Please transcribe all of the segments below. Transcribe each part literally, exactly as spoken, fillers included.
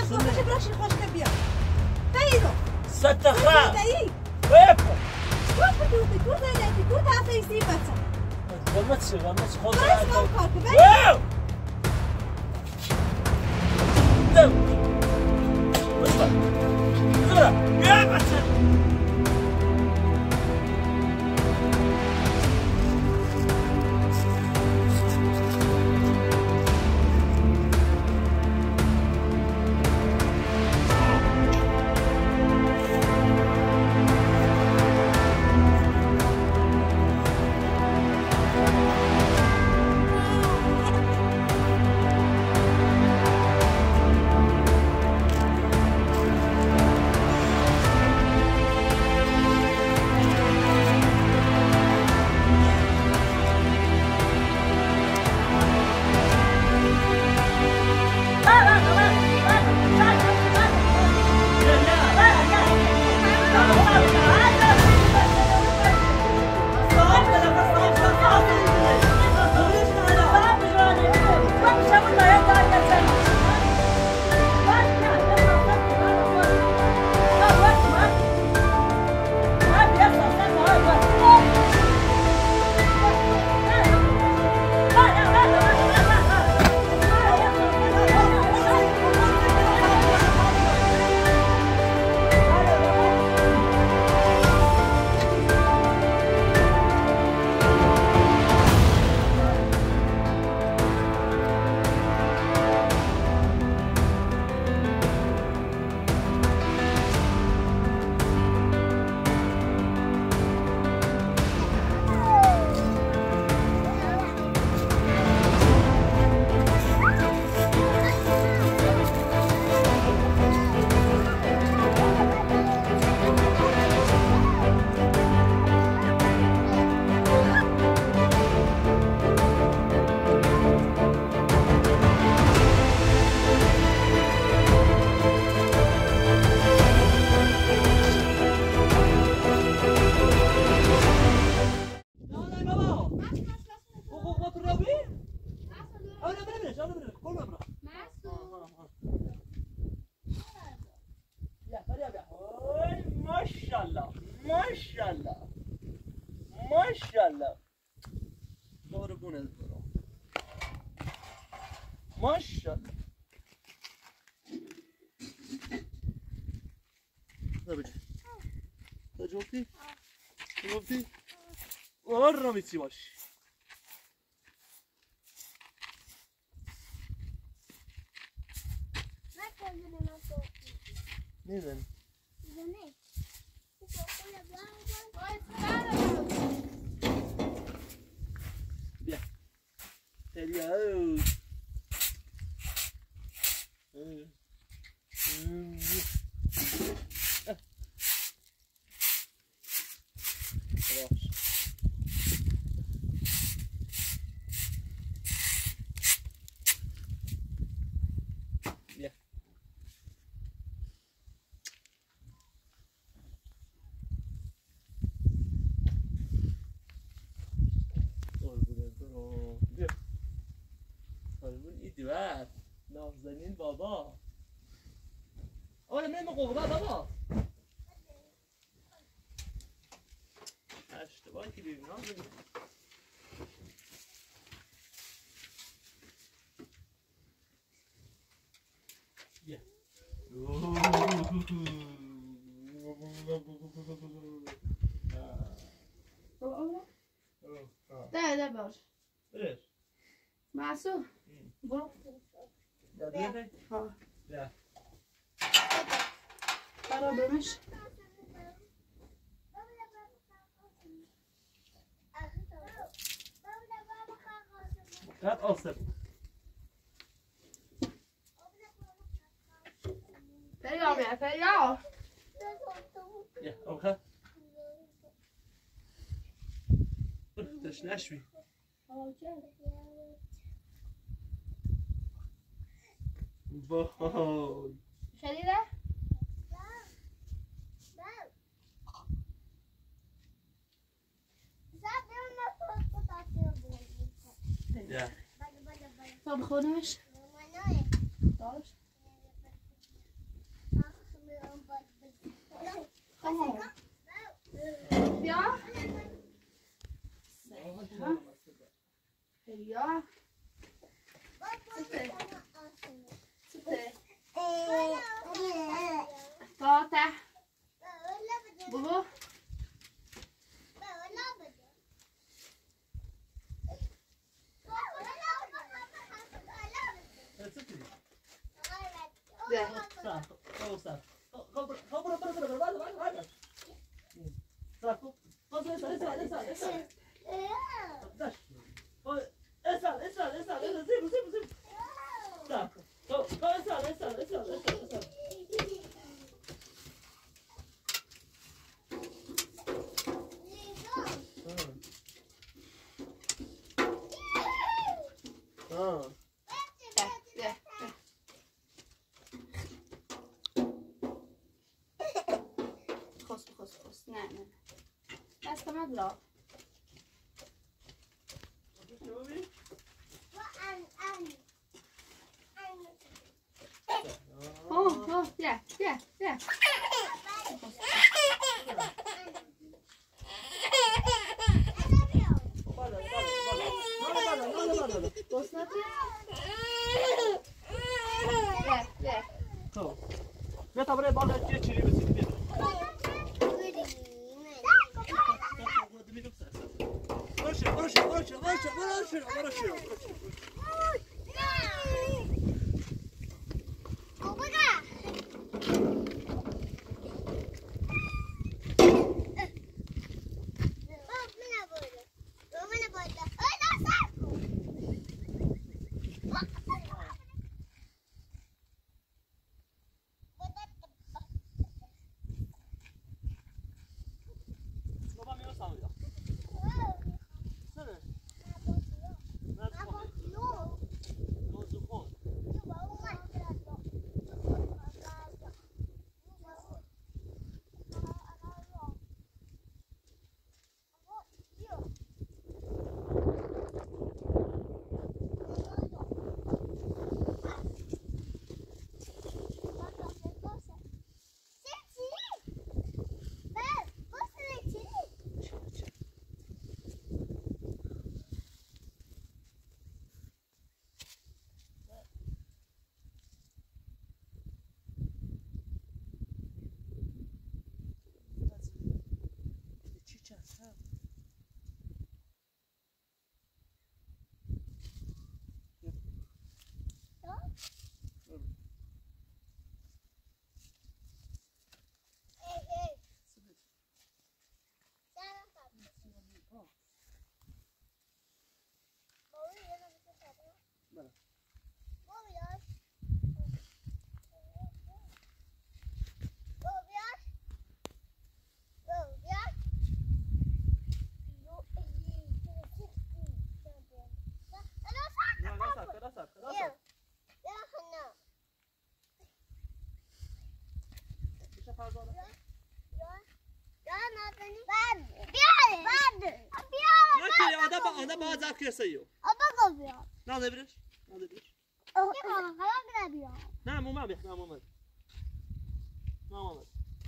خوش براشی خوش بیا خیرو ست خراب دایی ويبقى وقت دوتي كل زينتي كل تعطي سيبتها غمتش غمتش خذ بس ما كارك بس واو دم اصبر زرع يا بس ماشاءالله قربونت برم ماشاءالله نبیده تجربتی؟ تجربتی؟ آره میتی باشی نیدن بیا تریاو بیا دیوار نازنین بابا آره من قوقا بابا اشتباه که دیدیم نازنین بیا ده ده باش برش معصوم برو دادیه ها بیا برا برمش قد آسف فریا بیا فریا بیا اوخه تش نشوی وای شدیده؟ Ja. تو بخونمش؟ داشت؟ Kom. Ja. Ja. Sitter. Sitter. Tata. Bobo. ده صح هو صح خبر خبر خبر خبر بعد بعد بعد صح خبر اسال اسال اسال اسال دش اسال اسال اسال اسال زيب زيب زيب صح اسال اسال اسال اسال اسال اه Nej, nej. Jag ska vara glad. Åh, åh, ja, ja, ja. Jag tar bara bara ett chili med sitt. ورشه ورشه ورشه ورشه ورشه ورشه ورشه أنا ما ذاك يسيو. أبغى بيا. نعم نبرش. نعم نبرش. أوه خلاص بيا. نعم مو ما بيح نعم مو ما. نعم مو ما.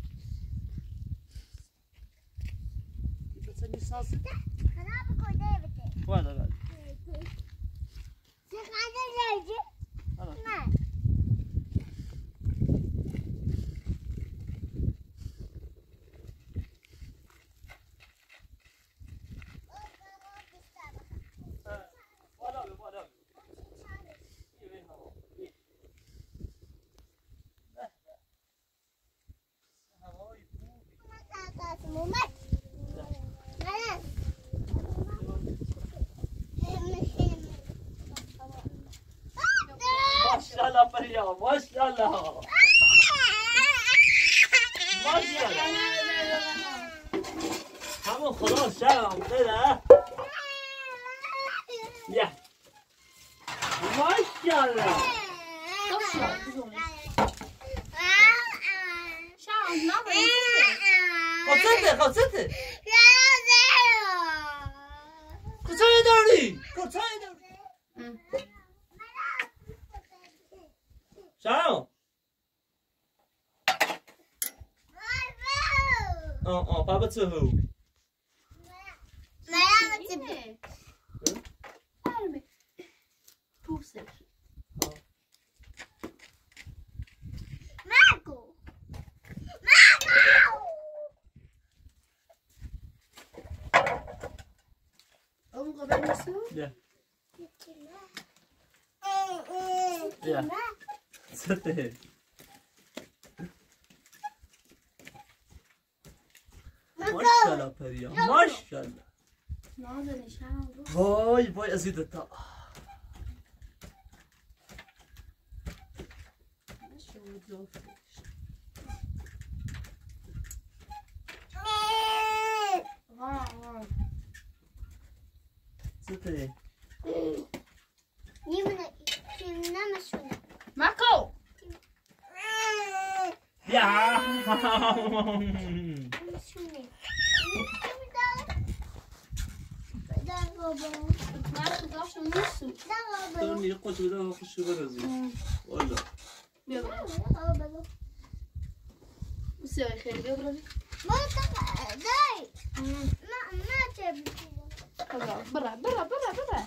بتسمي صاص؟ أنا بقول ديفيد. ولا لا. شيخ أنا جاي. نعم. ما شاء الله فريا ما شاء الله ما شاء الله همون خلاص شرم كده يا ما شاء الله خلصت خلصت کجای داری کجای داری شرم آه آه بابا تو هو مرا تبي ارمي بوسر ماكو ماكو ام قبل نسو يا يا ستة ما شاء الله بريا ما شاء الله نازل نشان واي واي ازيد الطاقة شو ظروف ها ها ستة يمنا كنا مشونا ماكو يا مشونا ده بابا ما تقدرش نسو ده بابا توني يقص وده يخش برزي ولا بيبرد بابا بس يا اخي بيبرد ما تق داي ما ما تبي خلاص برا برا برا برا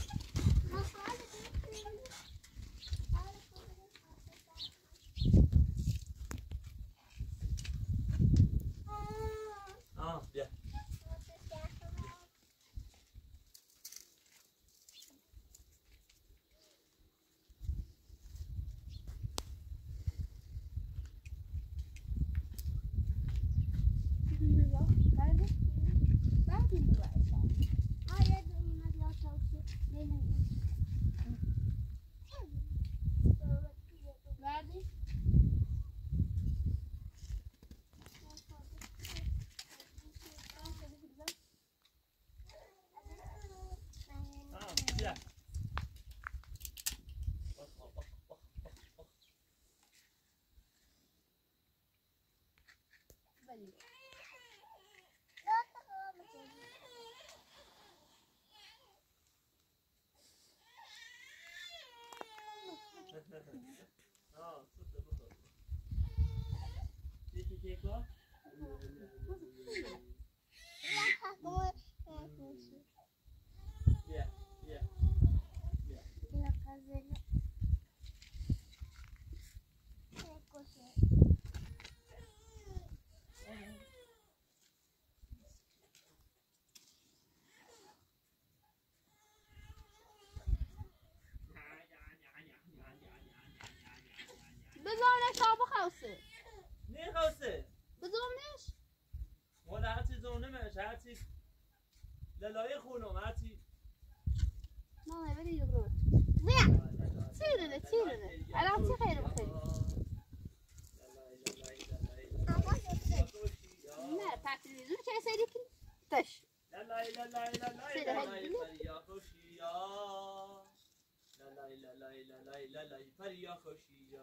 اه يا اه يا اه ستة بالضبط تيجي كيكو يا يا بزارش آب خواسته نی خواسته بزارش ولا هرچی زونمش هرچی لالای خونم هرچی ما نبي يقرون تيرنا تيرنا على عطي خير بخير لا بتاع التلفزيون كي سيدك تش لا لا لا لا لا لا لا يا خوشيا لا لا لا لا لا لا لا لا فريا خوشيا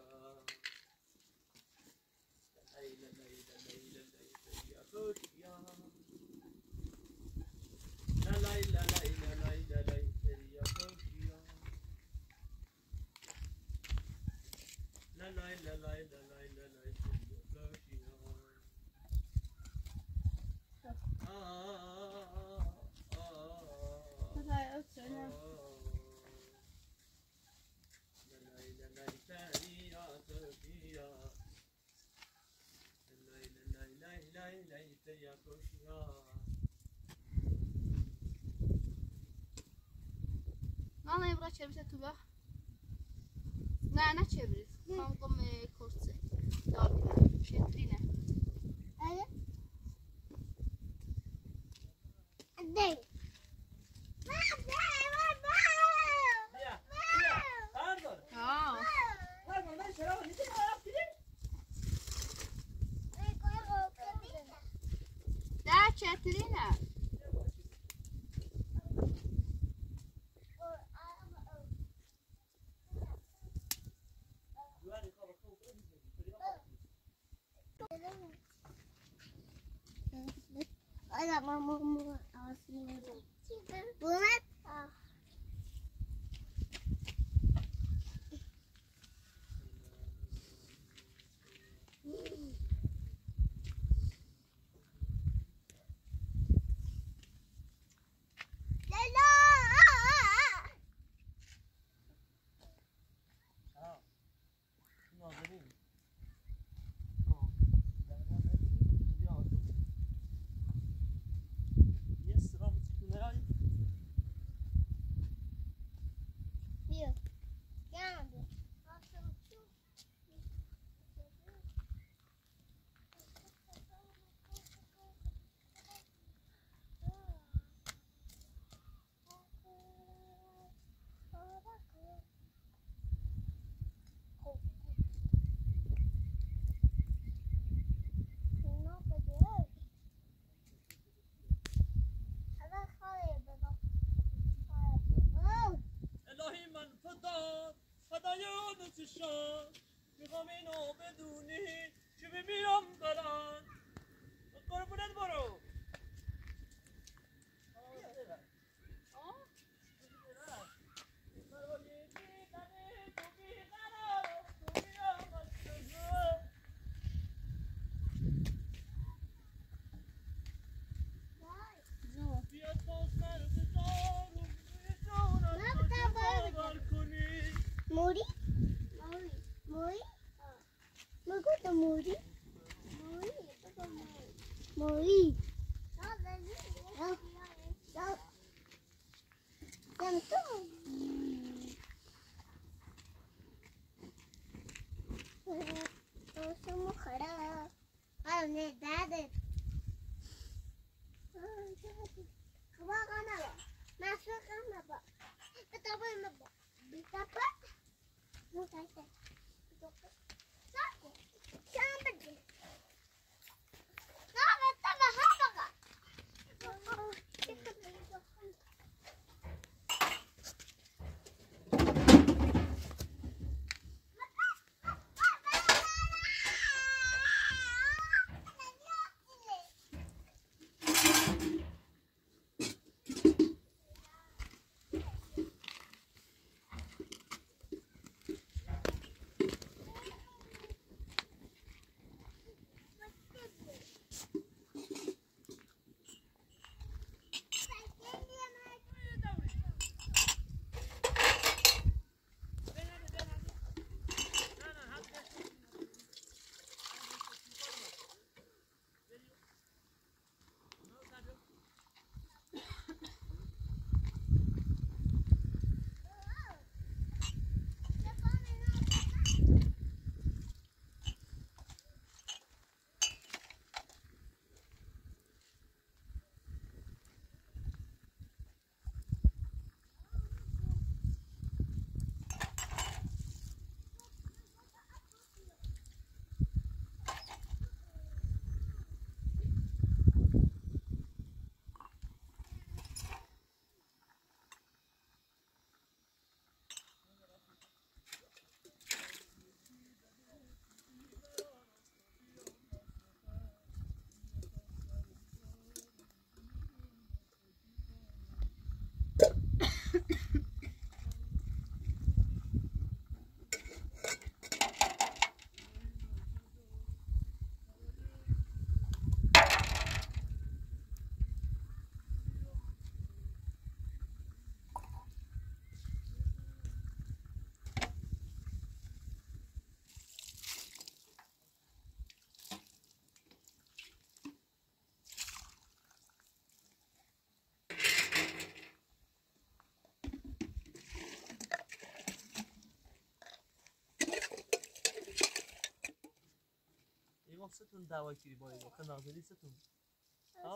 لا لا لا لا لا لا فريا خوشيا لا لا لا لا لا لا لا فريا خوشيا لا لا لا لا لا لا لا لا فريا خوشيا Mama يبغى تشبسه تبغى لا أنا تشبرس خام قم كورسة دابنا شترينا أيه أدي آه لا شترينا أنا ما ما ما أصلي بومت دوست شان میخوام اینو بدونی که بمیرم برن قربونت برو موری؟ موری موری؟ بگو تو موری؟ موری بگو موری موری دم تو تو مخرا نه داده خبا قانا ناسو قانا با بتابا مبا بتابا مو كايته ساكو كان بدي لا بتابا هبقى ستون دعوا کردی با اینا خب نازلی ستون ها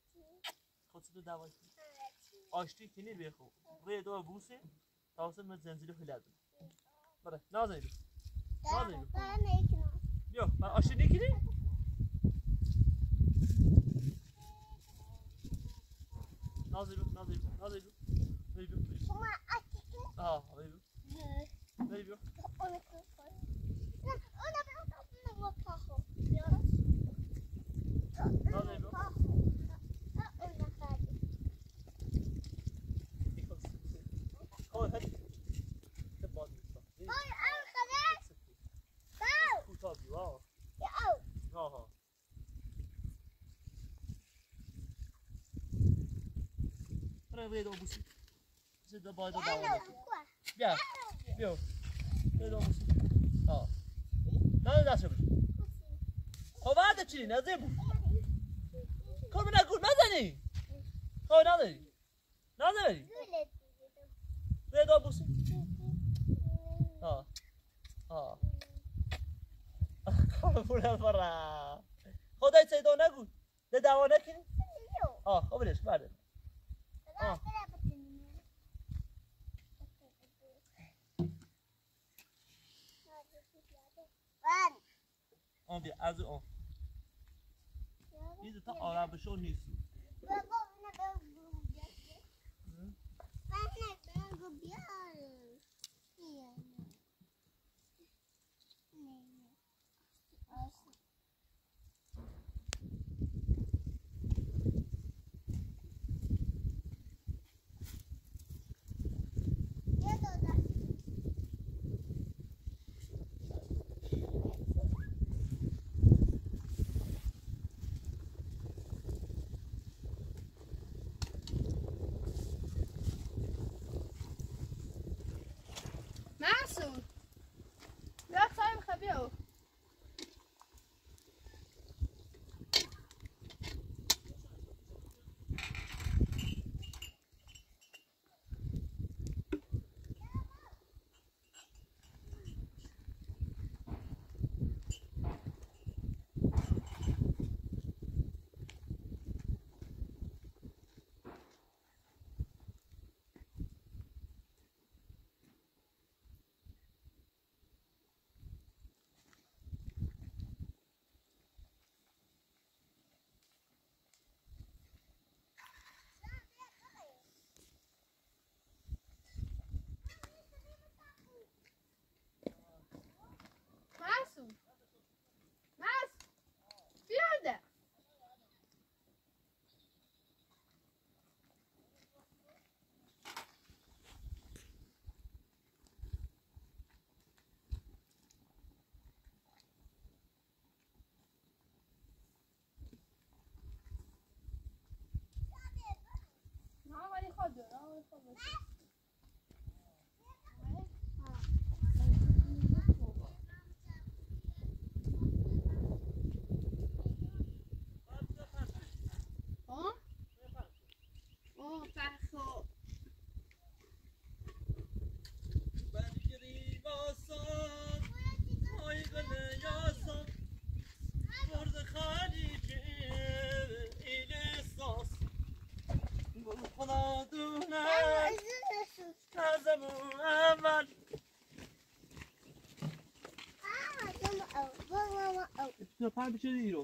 خود ستون دعوا کردی آشتی کنی بیخو روی دو بوسه تاسم من زنجیل خلال بره نازلی نازلی بیا من آشتی نکنی نازلی نازلی نازلی بری بیا بری آه بری بیا بری بیا بیا دو بوسی زد باید دو داوری بیا بیا بیا دو بوسی آه نه دست بگیر خب بعد چی نزدیک بود کار من نکن نزنی خب نداری نداری بیا دو بوسی آه آه خب پول فرا خدای سیدو نگو ده دعوا نکنی آه خب بلش برده آه آه بیا از اون این تا آرام بشو نیست معصوم لا صايم خبيئه معصوم معصوم بيرده نه ولی خود نه ولی خود ها اوه فرخو برگری باسان ای گل یاسان برد خلیجه ایلساس گل خدا دونه تازمون اول نه پنج بشه دیرو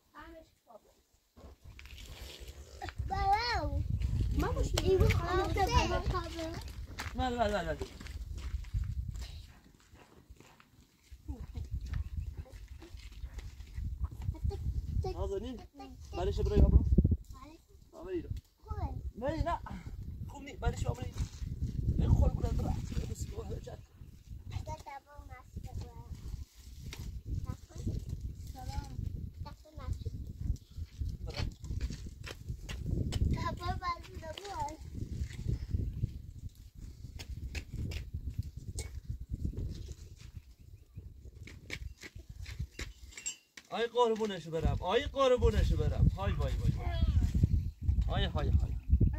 ما مش لا لا لا لا نازنين معلش بري عمرو عمري لا لا خمني معلش عمري خل كل البرع بس واحد جات آی قربونش برم آی قربونش برم های وای وای های های های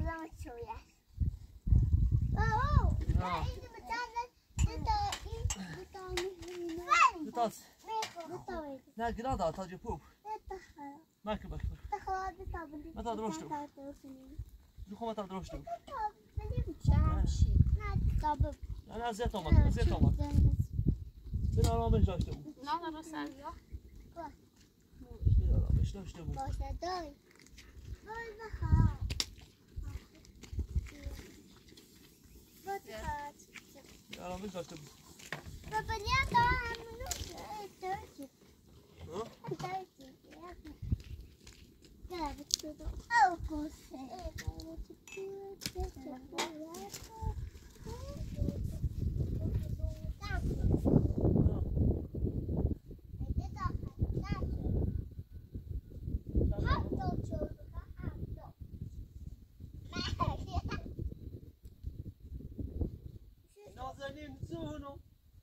تاس نه گراد تاج پوپ ماك ماك متى دروشتو شو متى دروشتو انا زيت تومك زيت تومك بنا راه مش داشتو نه نه سریا بنا راه مش داشتو باشه دای وای بخواه بخواه راه مش داشتو بابا نیا تا همونو ترکی ها ترکی گرد تو او کوسه نازنين زونو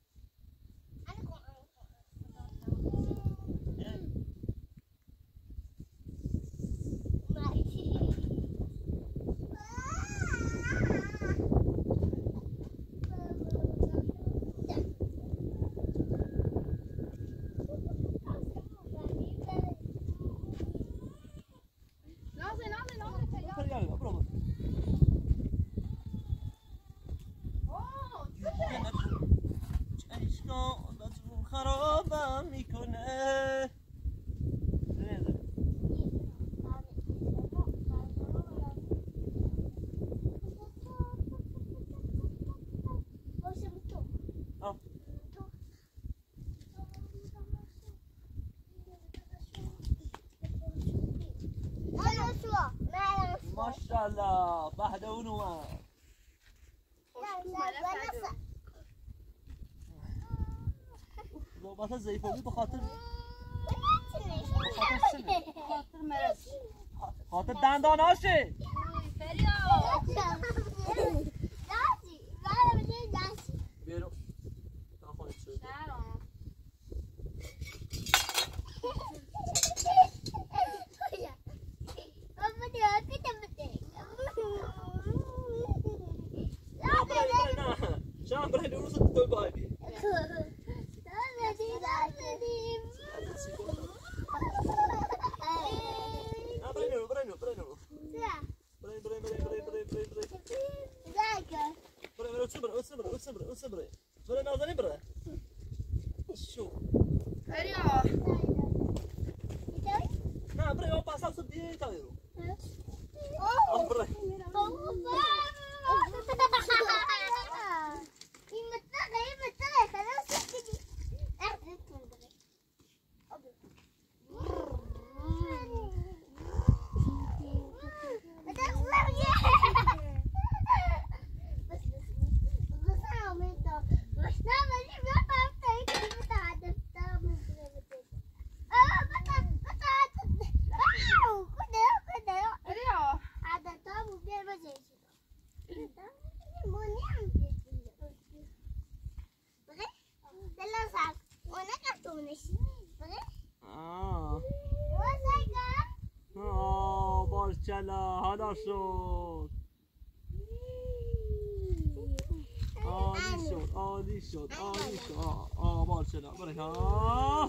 خرابم میکنه ماشاءالله بعد ونوان صحبت ضعیفی به خاطر خاطر مرض خاطر دنداناشه بیرو تا خونه شد شام برای روز تو بابی برای برای برای برای برای برای برای برای برای برای برای صبر صبر صبر صبر برای نازنی برای شو بریا نه برای اون پاسال صبح دیگه تایرو برای بارچلا حالا شد عالی شد عالی شد عالی شد آه بارچلا برای ها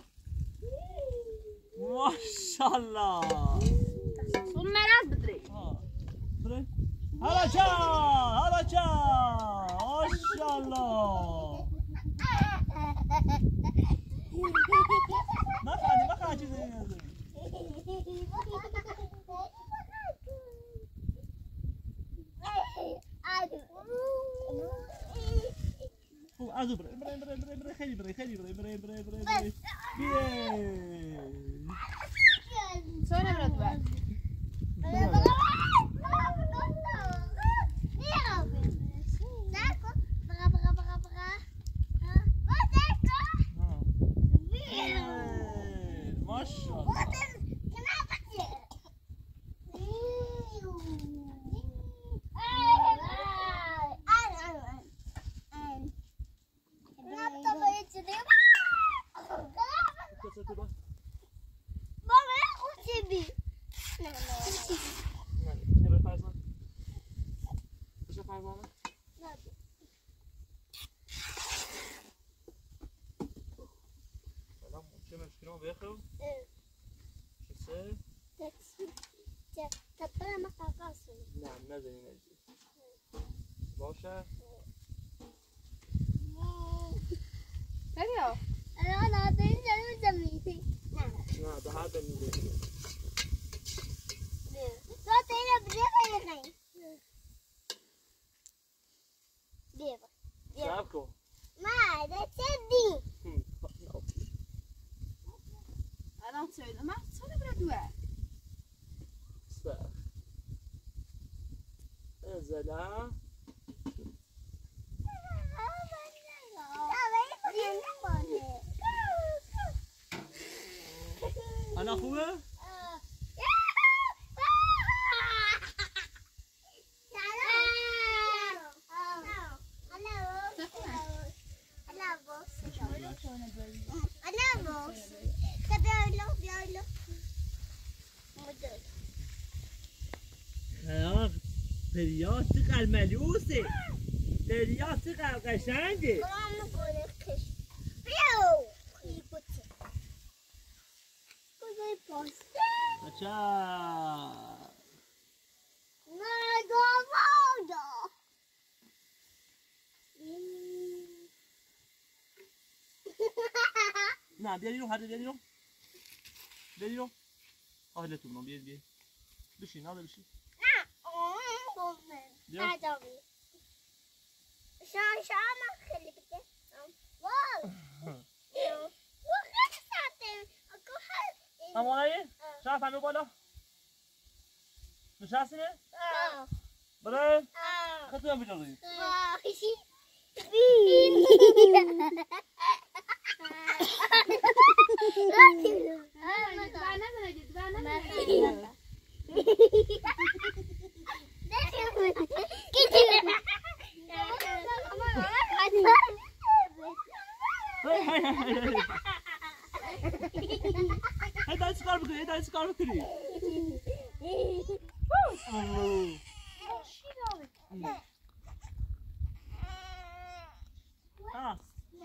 ماشالله اون مرض بدری برای حالا چان حالا چان ماشالله نخوانی نخوانی چیزی نیازه خوب ازو برای برای برای برای برای خیلی برای خیلی برای برای برای برای برای بیه سوی نبرد بر ماشالله نه نزنی نزنی باشه بریا نه به هر بمیده صبر کن الان سوی من سوی نبرد بر صبر زلا انا خوبه؟ پریا چقدر ملوسه پریا چقدر قشنگه اچھا نه بیاری رو هرده بیاری رو بیاری رو آهلتون رو بیاری بیاری بشین ناده بشین شام شام خیلی بده وای وای خیلی ساعته اما نایی شاف همه بالا نشستینه برای خطو هم بجاردی وای هی هی هی هی داری چیکار میکنی؟ داری چیکار میکنی؟ ها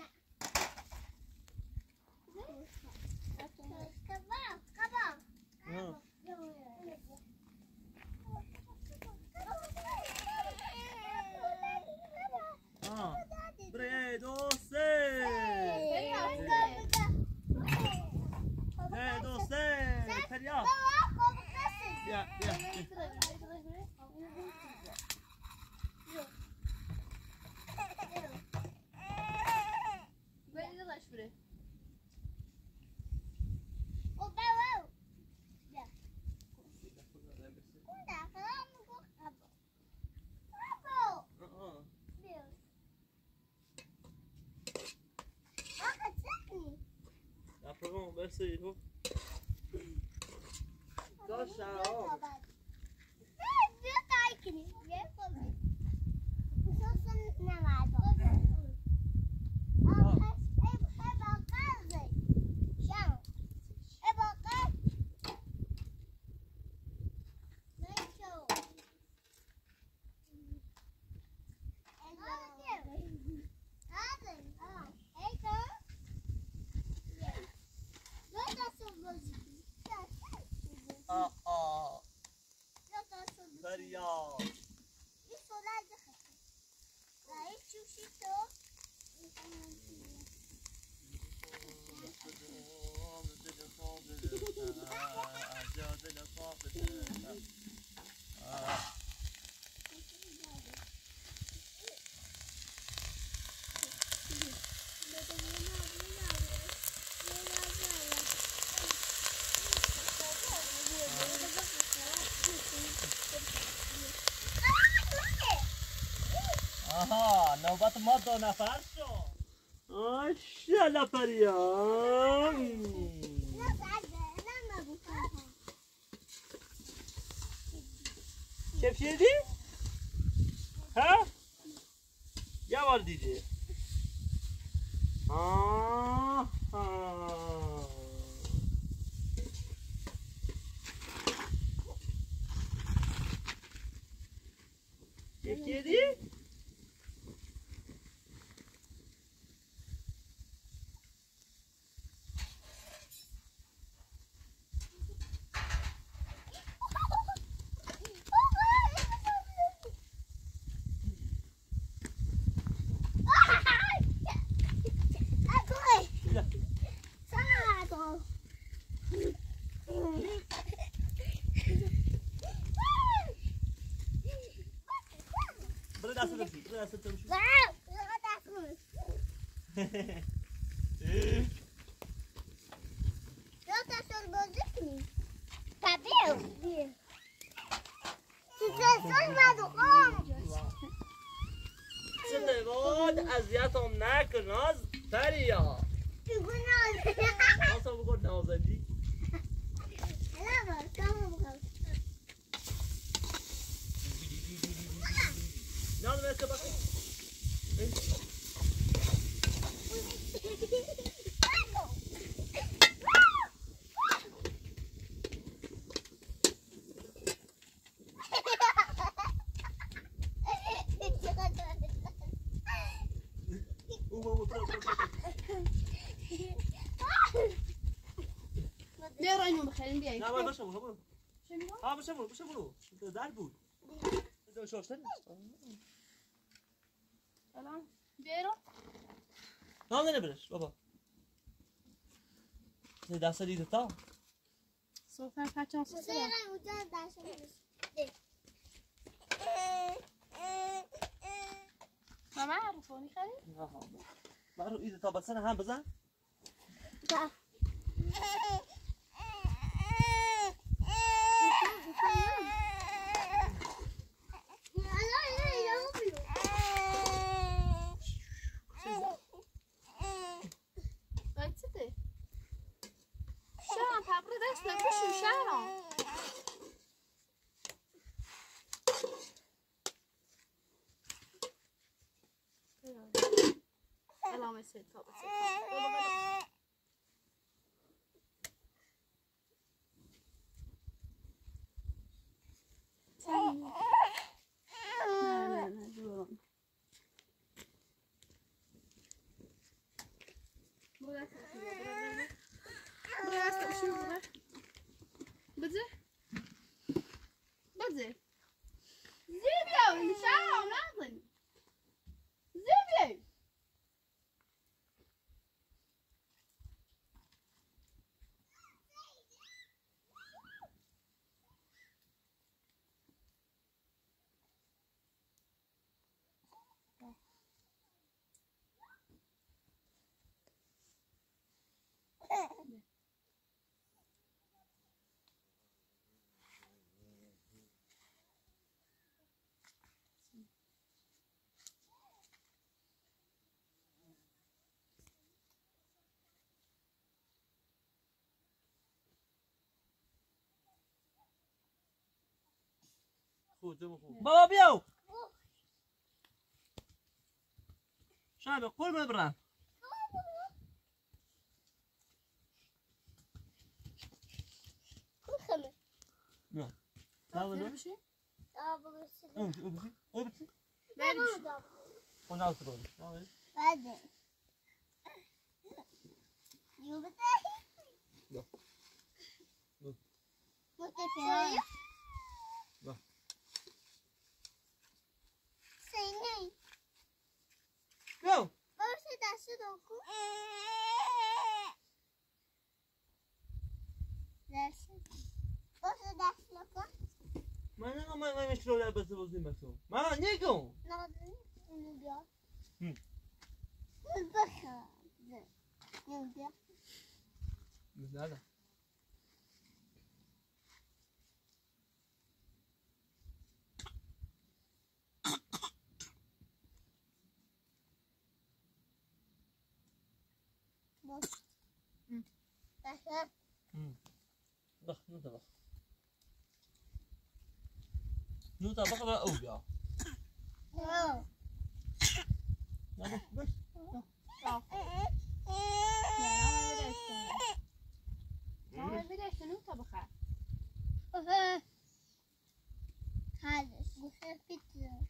ها برای دو سه برای دو سه تریا بیا بیا Provons, merci. Tchau, آه آه دریا آها نوبت ما دو نفر شد ماشاءالله پریام چه شدی؟ ها؟ یه بار دیگه آها چه شدی؟ دست دست دست دست دست چه بود اذیتم نکن ناز پریا ناز بگو نازندی ناز بسته باشه بیا رایم بخریم بیایی نه باید باشه برو ها باشه برو باشه برو در بود بذار شاشتن الان بیا رو نام نه برش بابا نه دست دیده تا سوفن پچان سوسه ماما عرفونی خرید؟ ها ها برو ایده تا بسن هم بزن تا Ela vai ser top. برو دست شو برو بده بده زيبيا نشاو ناظن زيبيا بابا بیاو شاید قول ببرم خمه نه نه بشي آب بس او او او بس لا بشي وناو ترون بعدين يوبتي لا لا متفاعل لا سيني جو بس داشت دوكو داشت بس داشت لكو ما انا ما ما مشكله لا بس وزني مسو ما نيجو نادي نبيا هم البخر نبيا لا لا بس بخر ضخ نو طبخ نو طبخ بقى او بيا لا لا بس ما بدي شنو طبخة هذا بخر بيتزا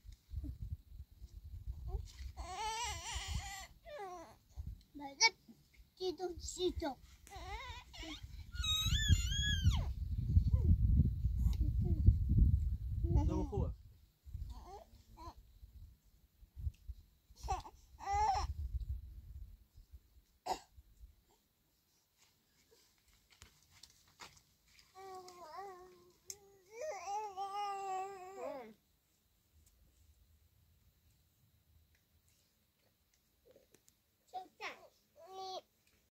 بعدين تيتو سيتو ده هو